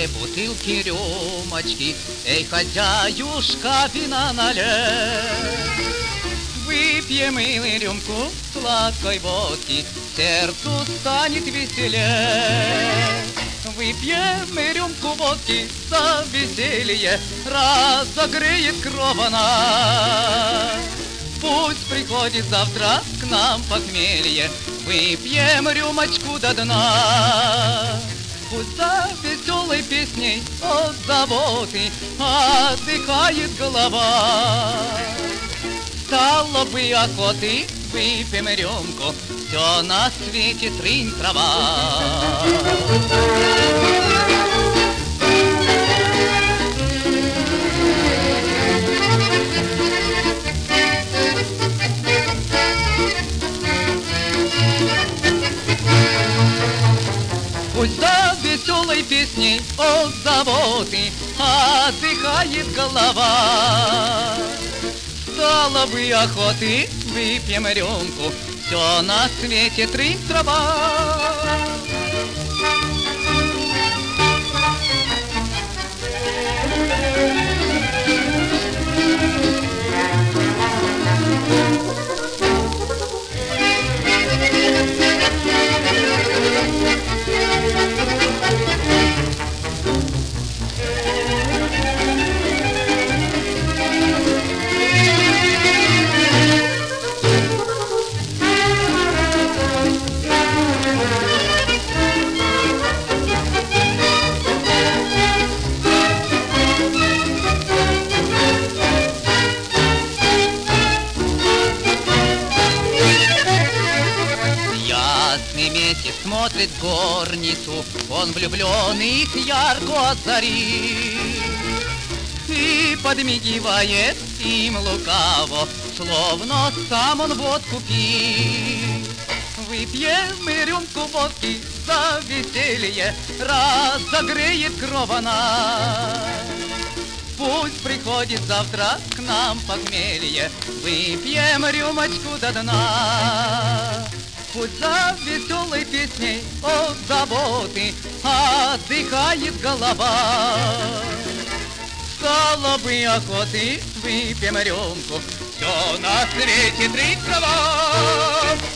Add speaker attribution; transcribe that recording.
Speaker 1: две бутылки рюмочки, эй, хозяюшка, вина налей. Выпьем и рюмку сладкой водки, сердцу станет веселее. Выпьем и рюмку водки за веселье, разогреет кровь она. Пусть приходит завтра к нам похмелье, выпьем рюмочку до дна. Пусть за веселой песней от заботы отдыхает голова. Стало бы охоты, выпьем рюмку, все на свете трынь трава. Пусть за веселой песней от заботы отдыхает голова. Стало бы охоты, выпьем рюмку, все на свете трынь трава. Месяц смотрит горницу, он влюблен их ярко озарит и подмигивает им лукаво, словно сам он водку пит. Выпьем и рюмку водки за веселье, разогреет кровь она. Пусть приходит завтра к нам похмелье, выпьем рюмочку до дна. Пусть за веселой песней от заботы отдыхает голова. Стало бы охоты, выпьем рюмку, все на свете трынь трава.